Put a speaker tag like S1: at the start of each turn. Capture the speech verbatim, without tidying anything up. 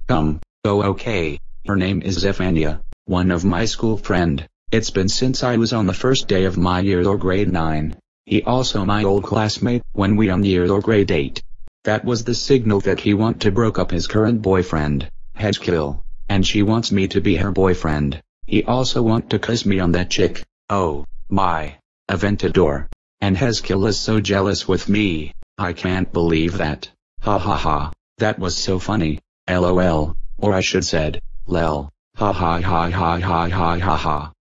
S1: Um, oh okay, her name is Zefanya, one of my school friend. It's been since I was on the first day of my year or grade nine. He also my old classmate when we on year or grade eight. That was the signal that he want to broke up his current boyfriend, Hezkiel, and she wants me to be her boyfriend. He also want to kiss me on that chick. Oh, my, Aventador. And Hezkiel is so jealous with me, I can't believe that. Ha ha ha, that was so funny, lol, or I should said, lel, ha ha ha ha ha ha ha ha.